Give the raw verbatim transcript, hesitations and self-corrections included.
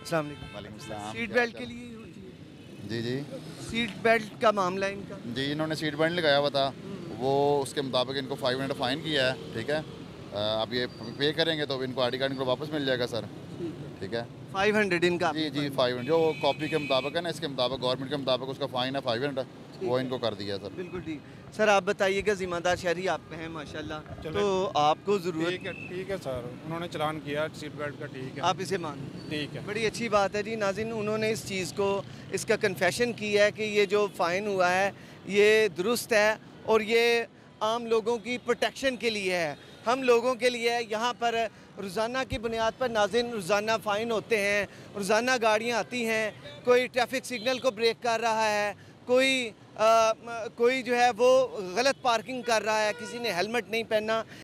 अस्सलाम वालेकुम। वालेकुम सलाम। सीट क्या बेल्ट हाल के चाल? लिए ही होती है। जी जी सीट बेल्ट का मामला है इनका। जी इन्होंने सीट बेल्ट लगाया हुआ था, वो उसके मुताबिक इनको फाइव हंड्रेड फ़ाइन किया है। ठीक है, अ, अब ये पे करेंगे तो इनको आई डी कार्ड इनको वापस मिल जाएगा सर। ठीक है फाइव हंड्रेड इनका जी आपने जी फाइन। फाइव जो कॉपी के मुताबिक है ना, इसके मुताबिक गवर्नमेंट के मुताबिक उसका फ़ाइन है फाइव हंड्रेड, ठीक वो है। इनको कर दिया सर। बिल्कुल ठीक। सर आप बताइएगा, ज़िम्मेदार शहरी आप हैं माशाल्लाह, चलो तो आपको ज़रूरत, ठीक है ठीक है सर, उन्होंने चलान किया सीट बेल्ट का, ठीक है आप इसे मान, ठीक है। बड़ी अच्छी बात है जी। नाज़रीन, उन्होंने इस चीज़ को, इसका कन्फेशन किया है कि ये जो फ़ाइन हुआ है ये दुरुस्त है और ये आम लोगों की प्रोटेक्शन के लिए है, हम लोगों के लिए है। यहाँ पर रोज़ाना की बुनियाद पर नाज़रीन रोज़ाना फ़ाइन होते हैं, रोज़ाना गाड़ियाँ आती हैं, कोई ट्रैफिक सिग्नल को ब्रेक कर रहा है, कोई आ, कोई जो है वो गलत पार्किंग कर रहा है, किसी ने हेलमेट नहीं पहना।